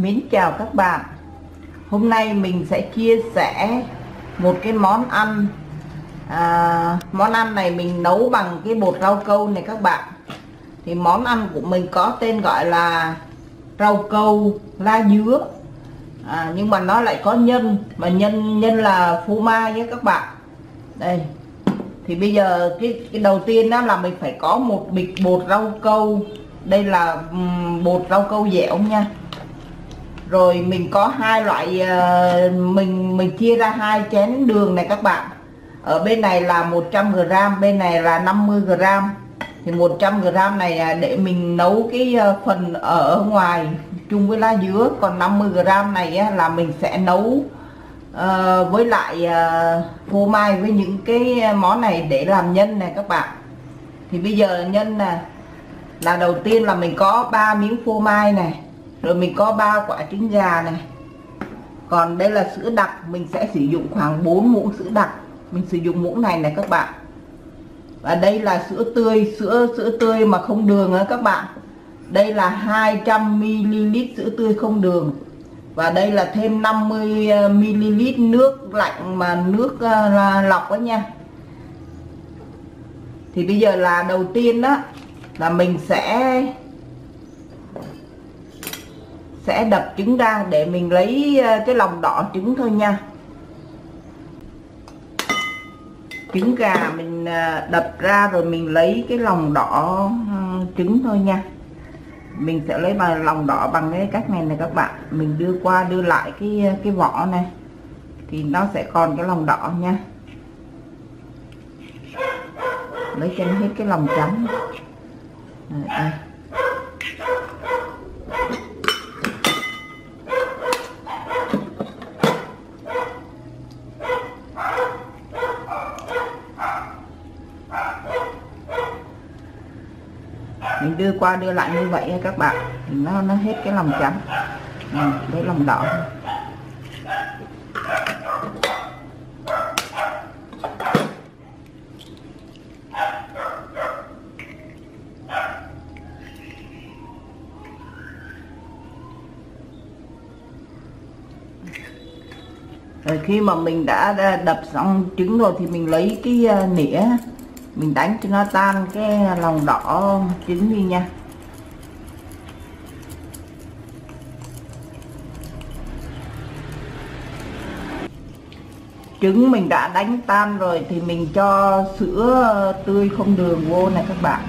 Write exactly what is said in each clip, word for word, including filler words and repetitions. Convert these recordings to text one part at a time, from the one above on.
Mến chào các bạn. Hôm nay mình sẽ chia sẻ một cái món ăn à, Món ăn này mình nấu bằng cái bột rau câu này các bạn. Thì món ăn của mình có tên gọi là rau câu lá dứa, à, nhưng mà nó lại có nhân, mà nhân nhân là phô mai nhé các bạn. Đây, thì bây giờ cái, cái đầu tiên đó là mình phải có một bịch bột rau câu. Đây là um, bột rau câu dẻo nha. Rồi mình có hai loại, uh, mình mình chia ra hai chén đường này các bạn. Ở bên này là một trăm gam, bên này là năm mươi gam. Thì một trăm gam này để mình nấu cái phần ở ngoài chung với lá dứa, còn năm mươi gam này là mình sẽ nấu uh, với lại uh, phô mai với những cái món này để làm nhân này các bạn. Thì bây giờ nhân nè, là đầu tiên là mình có ba miếng phô mai này, rồi mình có ba quả trứng gà này. Còn đây là sữa đặc, mình sẽ sử dụng khoảng bốn muỗng sữa đặc. Mình sử dụng muỗng này này các bạn. Và đây là sữa tươi, sữa sữa tươi mà không đường đó các bạn. Đây là hai trăm mi li lít sữa tươi không đường. Và đây là thêm năm mươi mi li lít nước lạnh mà nước uh, lọc đó nha. Thì bây giờ là đầu tiên đó là mình sẽ sẽ đập trứng ra để mình lấy cái lòng đỏ trứng thôi nha. Trứng gà mình đập ra rồi mình lấy cái lòng đỏ trứng thôi nha. Mình sẽ lấy bằng lòng đỏ bằng cái cách này này các bạn. Mình đưa qua đưa lại cái cái vỏ này thì nó sẽ còn cái lòng đỏ nha. Lấy cho hết cái lòng trắng. Đây, đây. Mình đưa qua đưa lại như vậy các bạn, thì nó nó hết cái lòng trắng. Ừ, lấy lòng đỏ. Rồi khi mà mình đã đập xong trứng rồi thì mình lấy cái nĩa, mình đánh cho nó tan cái lòng đỏ trứng đi nha. Trứng mình đã đánh tan rồi thì mình cho sữa tươi không đường vô này các bạn.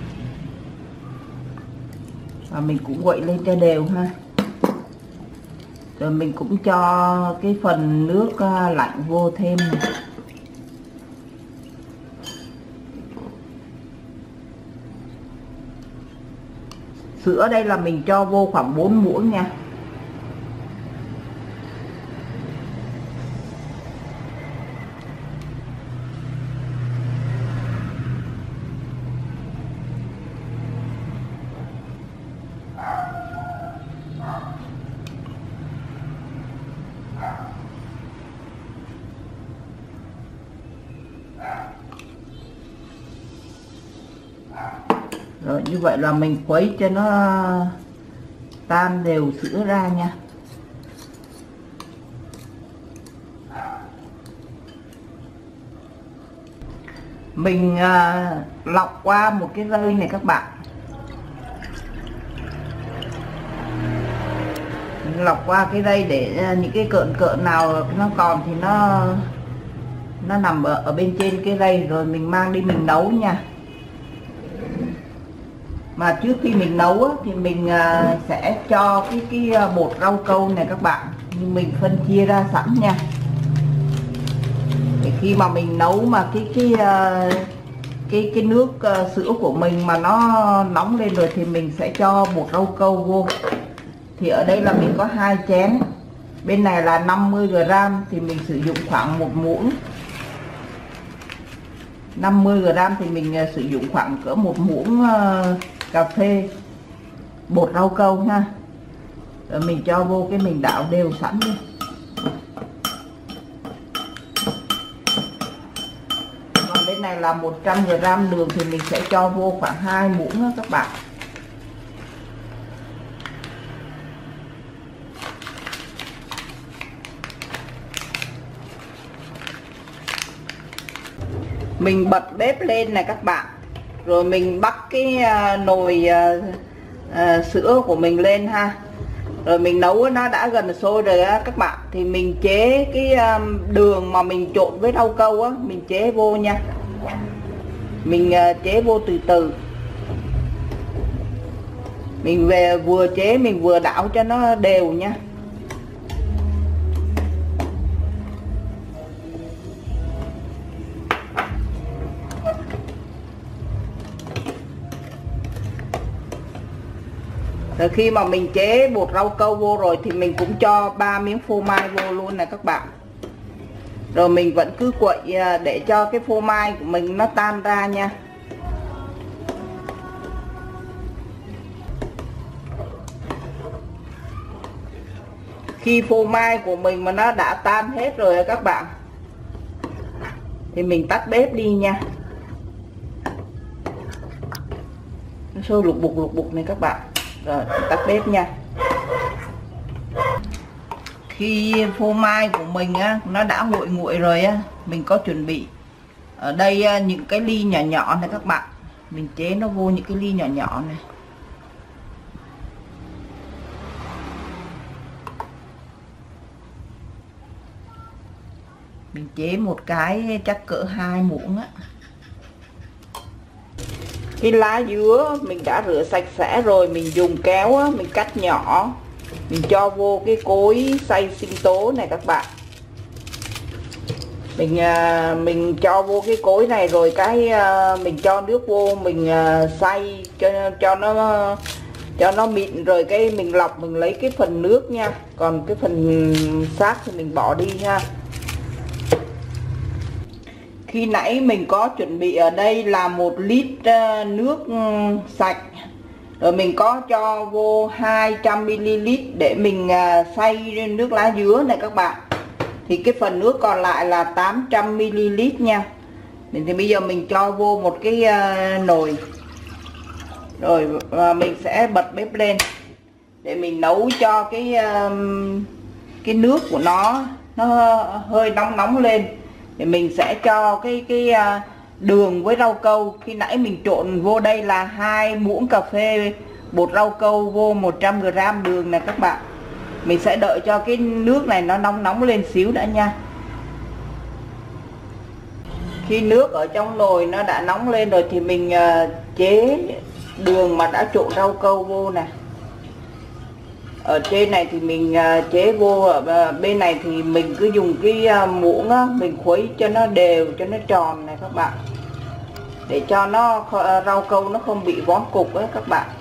Và mình cũng quậy lên cho đều ha. Rồi mình cũng cho cái phần nước lạnh vô thêm này. Sữa đây là mình cho vô khoảng bốn muỗng nha. Rồi như vậy là mình khuấy cho nó tan đều sữa ra nha. Mình à, lọc qua một cái rây này các bạn. Mình lọc qua cái rây để những cái cợn cợn nào nó còn thì nó nó nằm ở, ở bên trên cái rây, rồi mình mang đi mình nấu nha. Mà trước khi mình nấu á, thì mình à, sẽ cho cái cái bột rau câu này các bạn, nhưng mình phân chia ra sẵn nha. Để khi mà mình nấu mà cái cái cái cái nước uh, sữa của mình mà nó nóng lên rồi thì mình sẽ cho bột rau câu vô. Thì ở đây là mình có hai chén, bên này là năm mươi gam thì mình sử dụng khoảng một muỗng. năm mươi gam thì mình uh, sử dụng khoảng cỡ một muỗng uh, cà phê bột rau câu ha. Rồi mình cho vô cái mình đảo đều sẵn đi. Còn bên này là một trăm gam đường thì mình sẽ cho vô khoảng hai muỗng đó các bạn. Mình bật bếp lên này các bạn, rồi mình bắt cái nồi uh, uh, sữa của mình lên ha. Rồi mình nấu nó đã gần sôi rồi á các bạn, thì mình chế cái um, đường mà mình trộn với rau câu á, mình chế vô nha. Mình uh, chế vô từ từ. Mình về vừa chế mình vừa đảo cho nó đều nha. Rồi khi mà mình chế bột rau câu vô rồi thì mình cũng cho ba miếng phô mai vô luôn nè các bạn. Rồi mình vẫn cứ quậy để cho cái phô mai của mình nó tan ra nha. Khi phô mai của mình mà nó đã tan hết rồi các bạn, thì mình tắt bếp đi nha. Nó sôi lục bục lục bục này các bạn. Rồi tắt bếp nha. Khi phô mai của mình á, nó đã nguội nguội rồi á, mình có chuẩn bị ở đây những cái ly nhỏ nhỏ này các bạn. Mình chế nó vô những cái ly nhỏ nhỏ này. Mình chế một cái chắc cỡ hai muỗng á. Cái lá dứa mình đã rửa sạch sẽ rồi, mình dùng kéo á, mình cắt nhỏ, mình cho vô cái cối xay sinh tố này các bạn. Mình mình cho vô cái cối này rồi cái mình cho nước vô, mình xay cho cho nó cho nó mịn rồi cái mình lọc, mình lấy cái phần nước nha, còn cái phần xác thì mình bỏ đi ha. Khi nãy mình có chuẩn bị ở đây là một lít nước sạch, rồi mình có cho vô hai trăm mi li lít để mình xay nước lá dứa này các bạn. Thì cái phần nước còn lại là tám trăm mi li lít nha. Thì bây giờ mình cho vô một cái nồi, rồi mình sẽ bật bếp lên để mình nấu cho cái cái nước của nó nó hơi nóng nóng lên. Thì mình sẽ cho cái cái đường với rau câu. Khi nãy mình trộn vô đây là hai muỗng cà phê bột rau câu vô một trăm gam đường này các bạn. Mình sẽ đợi cho cái nước này nó nóng nóng lên xíu đã nha. Khi nước ở trong nồi nó đã nóng lên rồi thì mình chế đường mà đã trộn rau câu vô nè. Ở trên này thì mình chế vô, ở bên này thì mình cứ dùng cái muỗng á, mình khuấy cho nó đều, cho nó tròn này các bạn, để cho nó rau câu nó không bị vón cục á các bạn.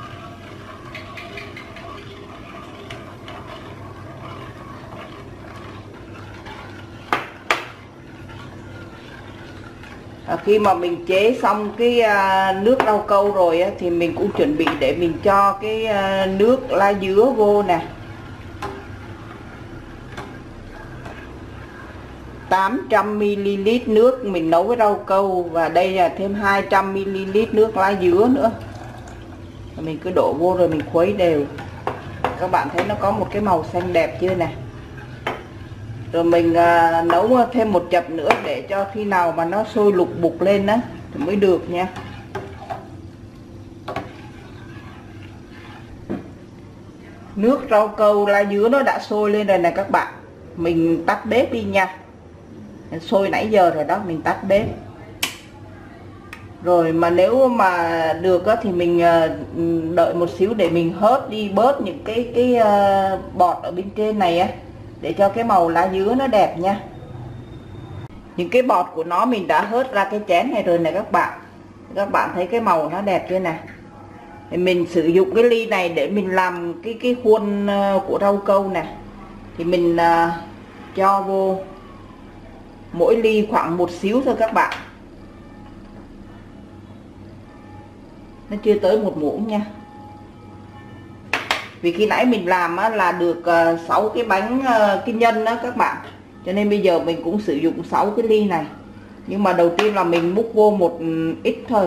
À, khi mà mình chế xong cái uh, nước rau câu rồi á, thì mình cũng chuẩn bị để mình cho cái uh, nước lá dứa vô nè. tám trăm mi li lít nước mình nấu với rau câu, và đây là thêm hai trăm mi li lít nước lá dứa nữa. Mình cứ đổ vô rồi mình khuấy đều. Các bạn thấy nó có một cái màu xanh đẹp chưa nè. Rồi mình à, nấu thêm một chập nữa để cho khi nào mà nó sôi lục bục lên đó thì mới được nha. Nước rau câu lá dứa nó đã sôi lên rồi nè các bạn. Mình tắt bếp đi nha. Sôi nãy giờ rồi đó, mình tắt bếp. Rồi mà nếu mà được á, thì mình đợi một xíu để mình hớt đi bớt những cái cái bọt ở bên trên này á, để cho cái màu lá dứa nó đẹp nha. Những cái bọt của nó mình đã hớt ra cái chén này rồi nè các bạn. Các bạn thấy cái màu nó đẹp chưa nè. Thì mình sử dụng cái ly này để mình làm cái cái khuôn của rau câu nè. Thì mình uh, cho vô mỗi ly khoảng một xíu thôi các bạn. Nó chưa tới một muỗng nha. Vì khi nãy mình làm á, là được uh, sáu cái bánh uh, cái nhân đó các bạn. Cho nên bây giờ mình cũng sử dụng sáu cái ly này. Nhưng mà đầu tiên là mình múc vô một ít thôi.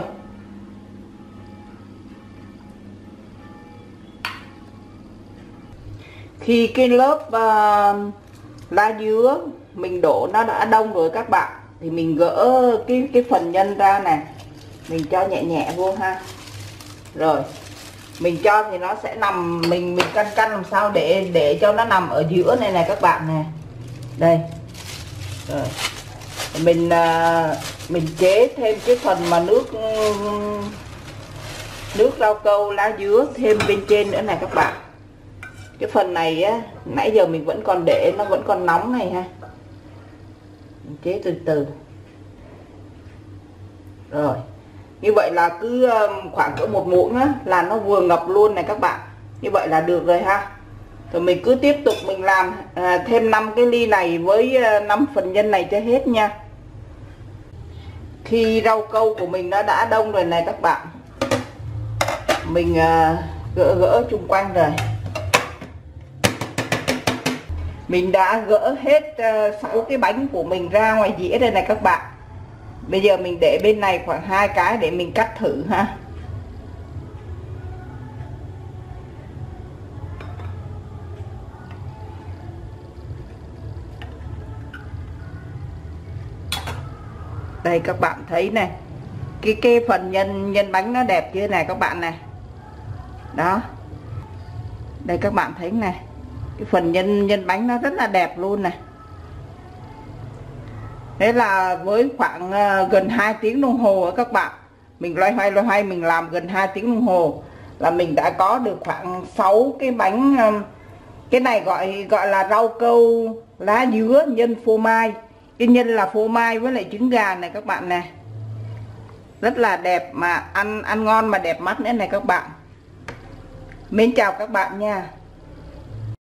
Khi cái lớp uh, lá dứa mình đổ nó đã đông rồi các bạn, thì mình gỡ cái cái phần nhân ra này, mình cho nhẹ nhẹ vô ha. Rồi mình cho thì nó sẽ nằm, mình mình căn căn làm sao để để cho nó nằm ở giữa này này các bạn nè. Đây. Rồi mình à, mình chế thêm cái phần mà nước nước rau câu lá dứa thêm bên trên nữa này các bạn. Cái phần này á nãy giờ mình vẫn còn để, nó vẫn còn nóng này ha, mình chế từ từ. Rồi như vậy là cứ khoảng cỡ một muỗng á là nó vừa ngập luôn này các bạn. Như vậy là được rồi ha. Rồi mình cứ tiếp tục mình làm à, thêm năm cái ly này với năm phần nhân này cho hết nha. Khi rau câu của mình nó đã đông rồi này các bạn, mình à, gỡ gỡ chung quanh rồi. Mình đã gỡ hết sáu uh, cái bánh của mình ra ngoài dĩa đây này các bạn. Bây giờ mình để bên này khoảng hai cái để mình cắt thử ha. Đây các bạn thấy này, cái cái phần nhân nhân bánh nó đẹp chưa này các bạn này. Đó. Đây các bạn thấy này, cái phần nhân nhân bánh nó rất là đẹp luôn này. Thế là với khoảng uh, gần hai tiếng đồng hồ các bạn, mình loay hoay loay hoay mình làm gần hai tiếng đồng hồ là mình đã có được khoảng sáu cái bánh. Um, cái này gọi gọi là rau câu lá dứa nhân phô mai. Cái nhân là phô mai với lại trứng gà này các bạn này. Rất là đẹp mà ăn ăn ngon mà đẹp mắt nữa này các bạn. Mến chào các bạn nha.